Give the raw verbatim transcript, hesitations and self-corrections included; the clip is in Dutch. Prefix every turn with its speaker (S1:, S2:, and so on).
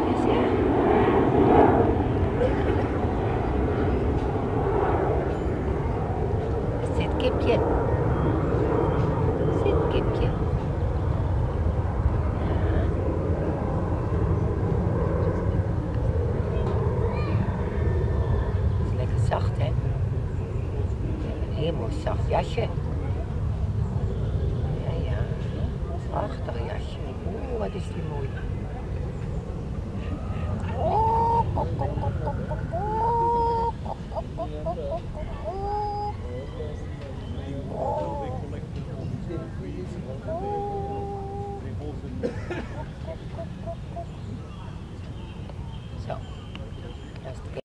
S1: Is er? Zit kipje. Zit kipje. Het is lekker zacht, hè? Een heel mooi zacht jasje. Ja, ja. Prachtig jasje. Oeh, wat is die mooi. Zo. Dat is het.